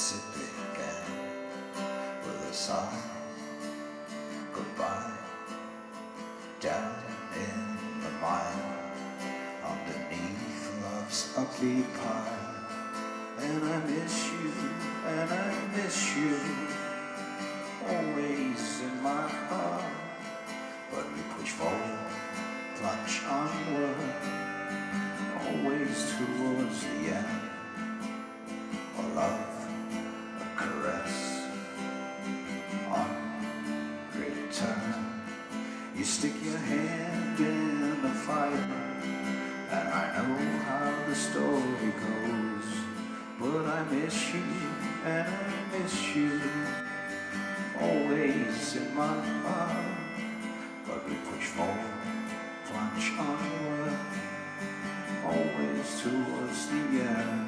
guess it began with a sigh, goodbye, down in the mine, underneath love's ugly pie. And I miss you, and I miss you, always in my heart. But we push forward, plunge onward, always towards the end. A love, a caress, on return. You stick your hand in the fire, and I know how the story goes. But I miss you, and I miss you, always in my heart. But we push forward, plunge onward, always towards the end.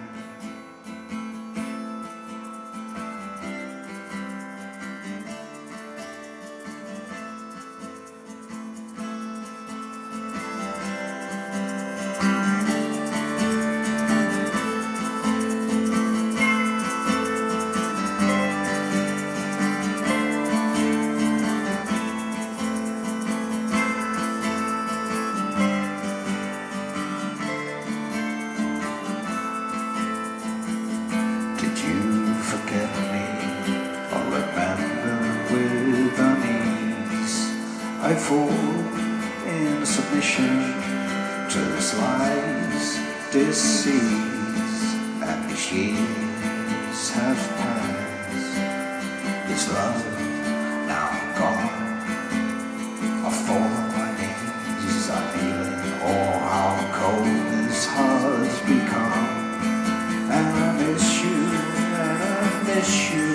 Did you forget me, or remember with unease? I fall in submission to this life's disease, and these years have passed. This love now gone, I fall on my knees. I'm feeling oh how cold this heart's become. And I miss you, and I miss you,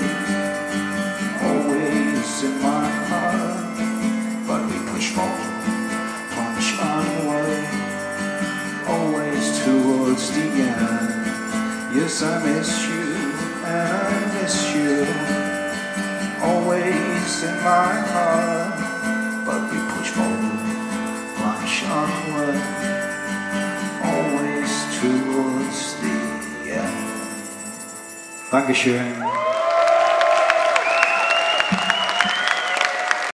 always in my heart. But we push forward, plunge onward, always towards the end. Yes, I miss you, and I miss you, always in my heart. But we push forward, plunge onward, always towards the end. Dankeschön.